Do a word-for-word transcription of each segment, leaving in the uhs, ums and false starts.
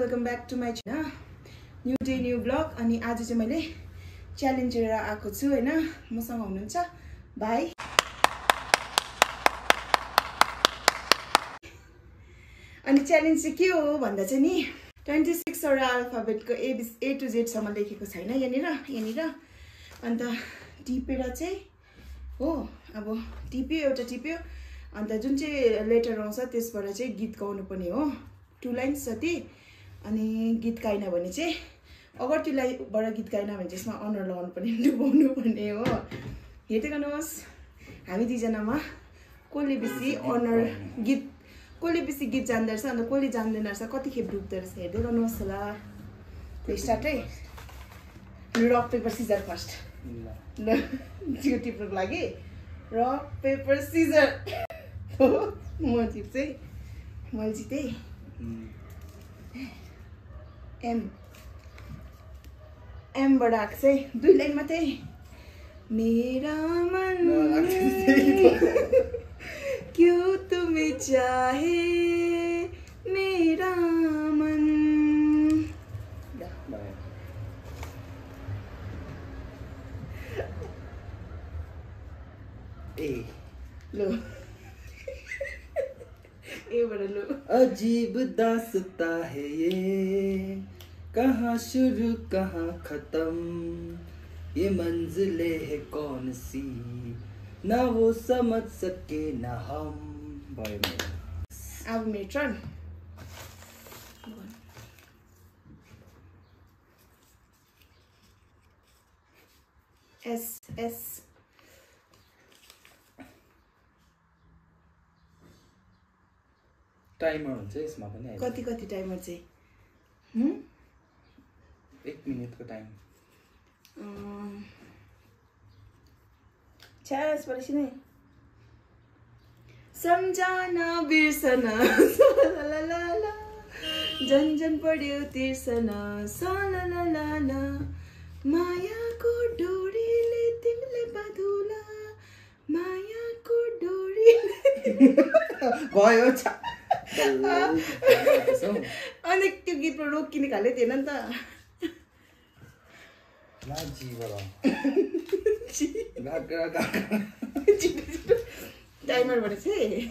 Welcome back to my channel new day new blog. अनि आज चाहिँ मैले च्यालेन्ज लिएर आएको छु हैन। मसँग हुनुहुन्छ भाइ। अनि च्यालेन्ज चाहिँ के हो भन्दा चाहिँ नि छब्बिस वटा अल्फाबेटको ए ए टु जेड सम्म लेखेको छैन यहाँनिर यहाँनिर। अन्त टिपेर चाहिँ हो अब टिप्यो एउटा टिप्यो अन्त जुन चाहिँ लेटर आउँछ त्यसबाट चाहिँ गीत गाउनु पर्ने हो, टु लाइन्स जति। अनि गीत गाएन भने चाहिँ अगर त्यो लाइनबाट गीत गाएन भने चाहिँ यसमा अनर लगाउनु पर्ने, डुबाउनु पर्ने हो। हेर्दै गर्नुहोस् हामी दुईजनामा कसले बेसी अनर गीत कसले बेसी गीत जान्दो रहेछ अन्त कसले जान्दैन रहेछ, कतिखेप डुब्दो रहेछ हेर्दै गर्नुहोस् होला। ल स्टार्ट है। Rock paper scissor first. ल जियो टिप्नुको लागि रक पेपर सिजर। म जित्छु है, मैले जितेँ। एम एमबाट आएको चाहिँ दुई लाइन मात्रै। मेरा मन क्यों तुम्हें चाहे मेरा मन। ए लो ए बड़ा लो। अजीब दास्ता है ये, कहाँ शुरू कहाँ खत्म, ये मंजिले है कौन सी, ना वो समझ सके ना हम। भयो मेरो। अब मेरो टर्न। एस एस टाइमर हुन्छ यसमा पनि। कति कति टाइमर चाहिँ हम्म एक मिनटको टाइम। छ्यास परेछ नै। सम्झना बिर्सना सलालाला, जन जन पढ्यो तिर्सना सलालाला, मायाको डोरीले तिमीले बाँधुला, मायाको डोरीले। भयो अनि त्यो गीतमा रोकिने खाले थिएन नि त। टाइमर भनेपछि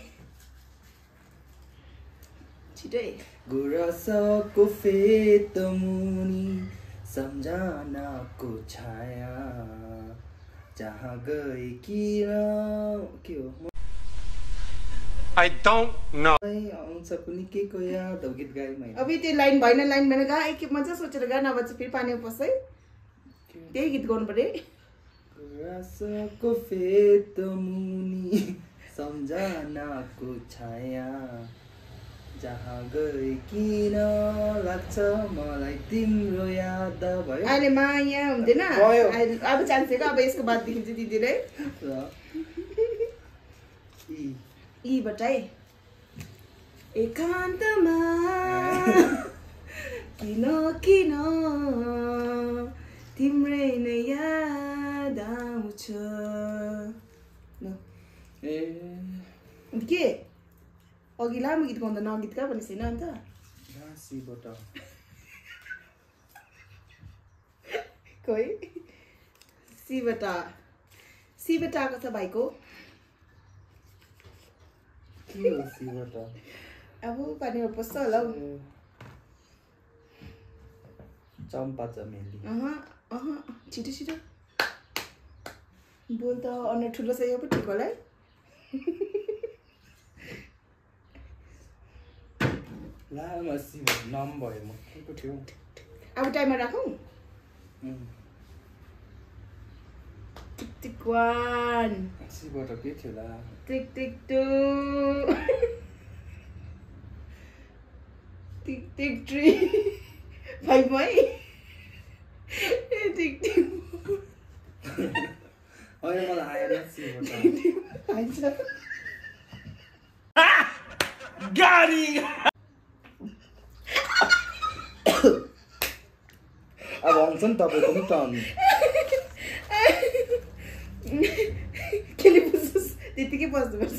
छिटै। गुराँसको फेत मुनि सम्झनाको छाया, जहाँ गए किन के हो I don't know. आउँछ कुनै के को याद हो गीत गाएँ मैले। अबि त्यो लाइन भएन, लाइन भएन गा एक मजा सोचेर गा, नभए चाहिँ फेरि पानीमा पस्छ है। त्यही गीत गाउनु पर्यो। गुराँसको फेत मुनि सम्झनाको छाया, जहाँ गए किन लाग्छ मलाई तिम्रो याद। भयो अहिले माया हुँदैन अब चान्सेको। अब यसको बाददेखि चाहिँ दिदीले यी बटाई एकान्तमा किन किन तिम्रै नै याद आउँछ। ए के अघि लामो गीत गाउँदा नगीत गा भन्ने छैन अन्त। घाँसीबाट खोइ सीबाट सीबाट आएको छ भाइको। के हो सीबाट? अब पानीमा पस्छ होला हौ। चम्पा चमेली। अह अह छिटो छिटो बोल त। अनुहार ठुलो छ यो पो ठिक होला है। लामा सी नाम भयो म के को थियो। अब टाइमर राखौँ। टिक टिक वान, सीबाट के थियो ला? Tick tick two, tick tick three, five है। टिक टिक अहिले मलाई आएन सीबाट। आइन्छ गाडी। अब आउँछ नि तपाईँको पनि टर्न। केले बुझ्छस् त्यतिकै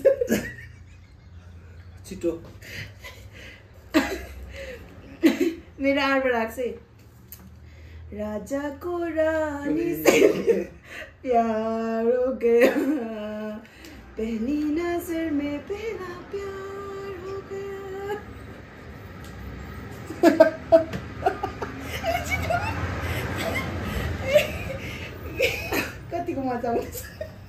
बस्नुपर्छ। छिटो। मेरो आरबाट आएको चाहिँ राजा को रानी से प्यार हो गया पहली नजर में पहला प्यार हो गया। कतिको मजा आउँछ।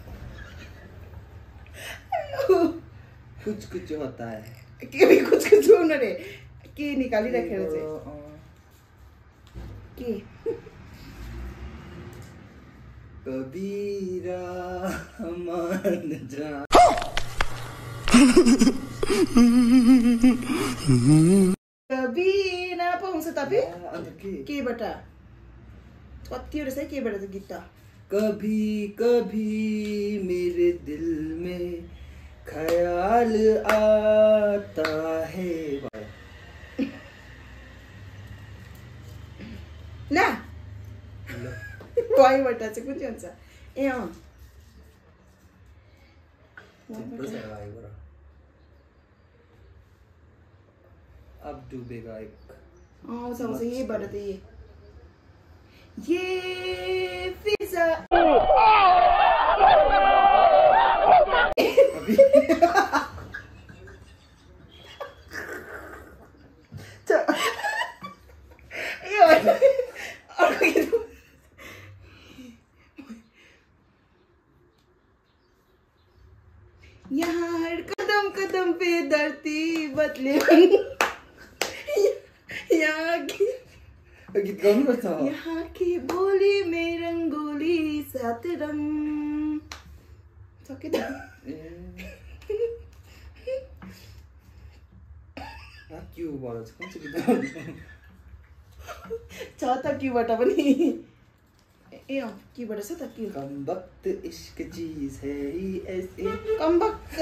कुछ कुछ होता है के भी कुछ कुछ हुन रे के निकालिराखेर चाहिँ के कबीरा मन जा कबीरा पाउँछ तपाईँ अन्त के केबाट कतिवटा छ केबाट चाहिँ गीत त कभी कभी मेरे दिल में ख्याल आता है ल वाइबाट चाहिँ कुन चाहिँ हुन्छ ए अँ अब डुबेगा एक आउँछ आउँछ यहीबाट त ये ये फिजा यहाँ हर कदम कदम पे धरती बदले यहाँ की गीत गाउनुपर्छ यहाँ की बोली में रंगोली सात रंग सक्यो त क्यूबाट चाहिँ कुन चाहिँ गीत गाउनु छ त क्यूबाट पनि ए अँ क्यूबाट छ त क्यू कम वक्त इश्क चीज है ही ऐसे कम वक्त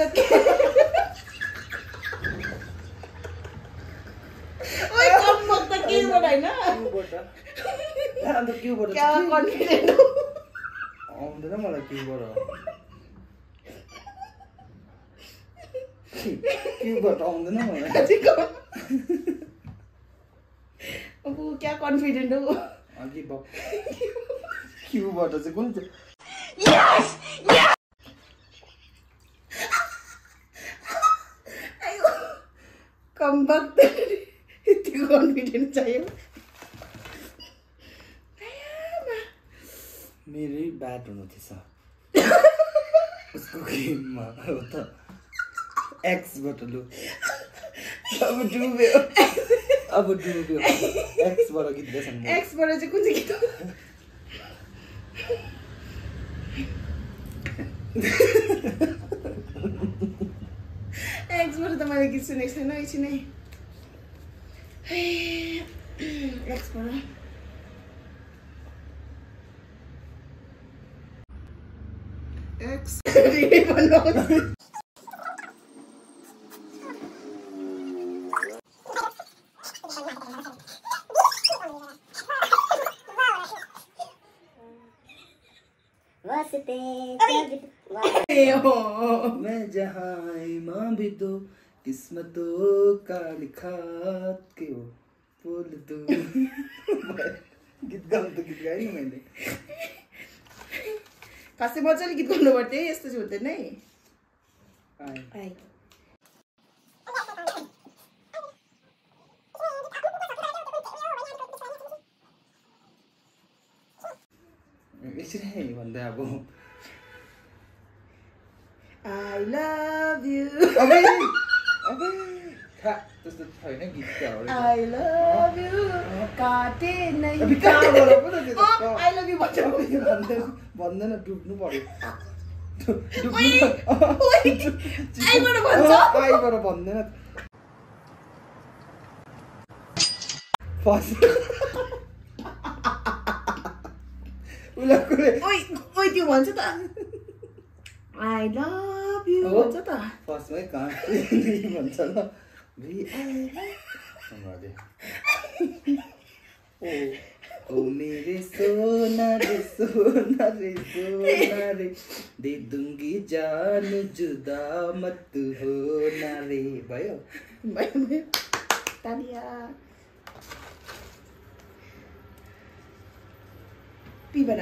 ओए कम वक्त क्यूबाट हैन क्यूबाट अन्त क्यूबाट क्या कन्फिडेन्ट आउँदैन मलाई क्यूबाट क्यूबाट आउँदैन मलाई अब क्या कन्फिडेन्ट हो अघि क्यूबाट चाहिँ कुन चाहिँ यस यस कम वक्त यतिको कन्फिडेन्ट चाहियो मेरै ब्याट हुनु थिएछ उसको गेममा हो त एक्सबाट लु अब डुब्यो अब डुब्यो एक्सबाट गीत गाउँछन् एक्सबाट चाहिँ कुन चाहिँ गीत हो एक्सबाट त मैले गीत सुनेको छैन एकछिनै एक्सबाट एक्स भन्नु मैं जहाँ माँ भी दो किस्मतों का लिखा के हो बोल दो गीत गाउँ त गीत गाएँ नि मैले खासै मजाले गीत गाउनु पर्थ्यो यस्तो चाहिँ हुँदैन है आइ यसरी भन्दा अब I love you अबे अबे था त्यस्तो छैन गीत त हो I love you काटे नै अबे कहाँबाट पो त त्यो त I love you भन्छ भन्दैन भन्दैन डुब्नु पर्यो आइबाट भन्छ आइबाट भन्दैन फस उलाकुले ओइ ओइ त्यो भन्छ त I love you भन्छ त फर्स्टमै कहाँ भन्छ ल भी हमारे ओ ओ मेरे सोना रे सोना रे सोना रे दे दूंगी जान जुदा मत होना रे भयो भयो भयो तालिया पीबाट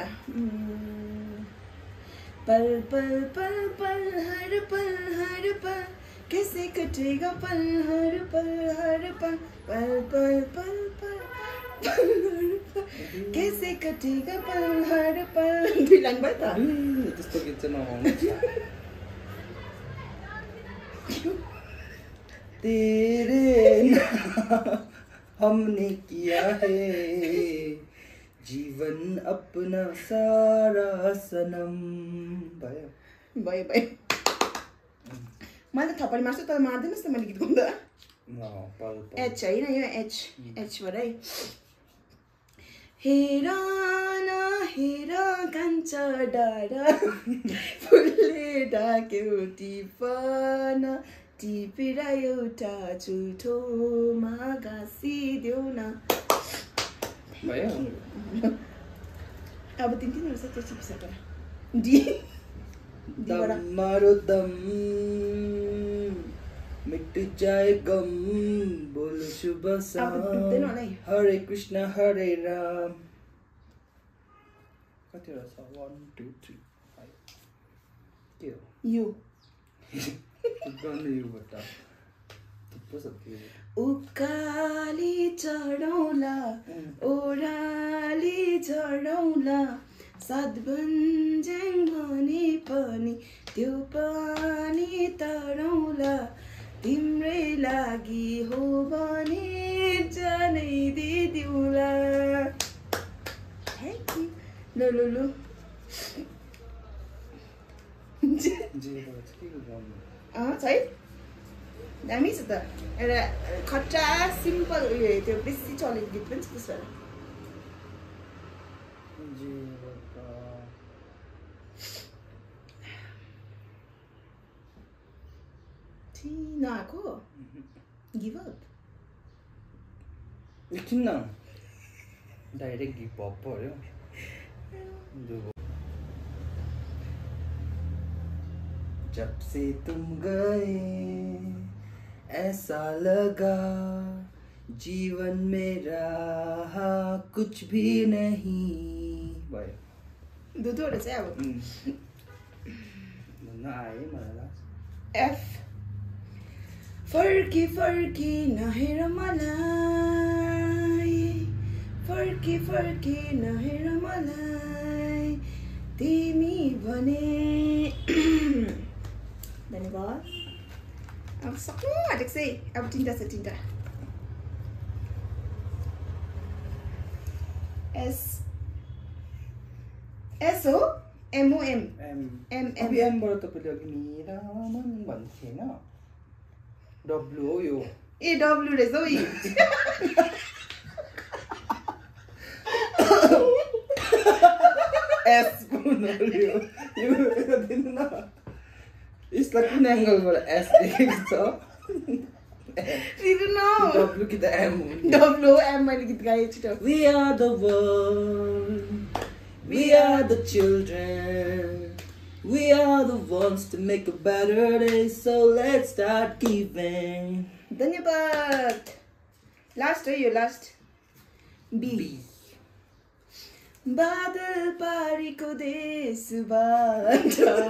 पल पल पल पल हर पल हर पल कैसे कटेगा पल हर पल हर पल पल पल पल पल पल हर पल कैसे कटेगा पल हर पल दुई लाइन भयो त त्यस्तो गीत चाहिँ नगाउनु तेरे हमने किया है जीवन अपना सारा सनम भयो भयो भयो मैले त थप्पडी मार्छु तर मार्दैनस् त मैले गीत गाउँदा एच होइन यो एच एचबाट है हेर न हेर कान्छा डाँडा फुलले ढाक्यो टिपन टिपेर एउटा झुठोमा घाँसिदेऊ न भयो अब तिन तिन वर्ष त्यो चिपिसकेर डी दम मारो दम मिट जाए गम बोलो शुभ शाम हरे कृष्ण हरे राम कतिवटा छ वन टू थ्री फाइभ के हो यो गर्नु योबाट थुप्रो छ त्यो उकाली चढौला ओराली चढौला सात भन्ज्याङ भने पनि त्यो पानी तराउला तिम्रै लागि हो भने जानै दिदिउला लो लो लो अँ छ है दामी छ त एउटा खट्टा सिम्पल उयो त्यो बेसी चलेको गीत पनि छ त्यसबाट नआएको गिभ अप एकछिन न डाइरेक्ट गिभ अप पर्यो जब से तुम गए ऐसा लगा जीवन मेरा कुछ भी नहीं भयो दुधहरू चाहिँ अब भन्न आए मलाई एफ फर्की फर्की नहेर मलाई फर्की फर्की नहेर मलाई तिमी भने धन्यवाद अब सक्नु आँटेको चाहिँ अब तिनवटा छ तिनवटा एस एस हो एमओएम एम एम अब एमबाट तपाईँले अघि मेरा मन भन्नु थिएन डब्लु हो यो ए डब्लु रहेछ हौ एस यो दिनु न यसलाई कुन एङ्गलबाट एस देखेको छ डब्लु कि त एम डब्लु एम मैले गीत गाएँ छिटो We are the world, we are the children, we are the ones to make a better day, so let's start giving. धन्यवाद लास्ट है यो लास्ट बी बादल पारीको देशबाट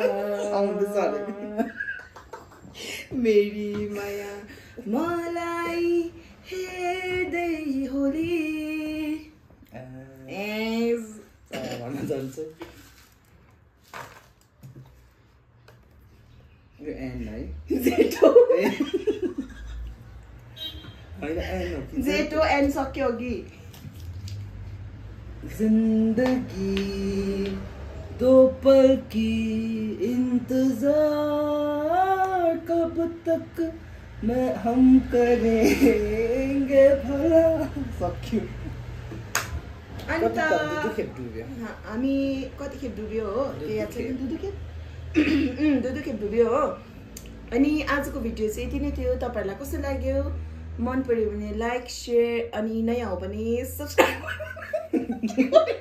मेरी माया मलाई हेर्दै होली भन्न जान्छ यो एन है जेटो होइन एन हो कि जेटो एन सक्यो अघि जिंदगी दो पल की इंतजार कब तक मैं हम करेंगे भला सक्यो अन्त दुखेप डुब्यो हामी कतिखेप डुब्यो हो त्यो याद छ दुदुखेप दुदुखेप डुब्यो हो अनि आजको भिडियो चाहिँ यति नै थियो तपाईहरुलाई कस्तो लाग्यो मन पर्यो भने लाइक शेयर अनि नयाँ हो भने सब्स्क्राइब